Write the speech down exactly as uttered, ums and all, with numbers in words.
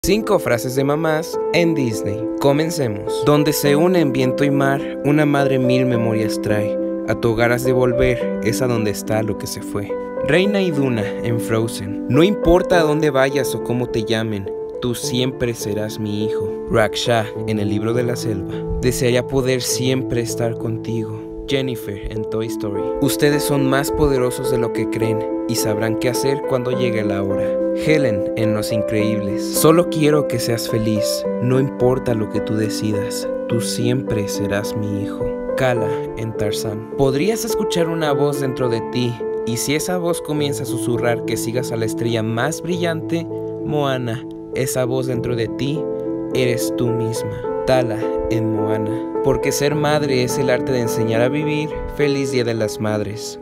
Cinco frases de mamás en Disney. Comencemos. Donde se unen viento y mar, una madre mil memorias trae. A tu hogar has de volver, es a donde está lo que se fue. Reina Iduna en Frozen. No importa a dónde vayas o cómo te llamen, tú siempre serás mi hijo. Raksha en El libro de la selva. Desearía poder siempre estar contigo. Jennifer en Toy Story. Ustedes son más poderosos de lo que creen y sabrán qué hacer cuando llegue la hora. Helen en Los Increíbles. Solo quiero que seas feliz, no importa lo que tú decidas, tú siempre serás mi hijo. Kala en Tarzán. Podrías escuchar una voz dentro de ti, y si esa voz comienza a susurrar que sigas a la estrella más brillante, Moana, esa voz dentro de ti, eres tú misma. Tala en Moana. Porque ser madre es el arte de enseñar a vivir. Feliz Día de las Madres.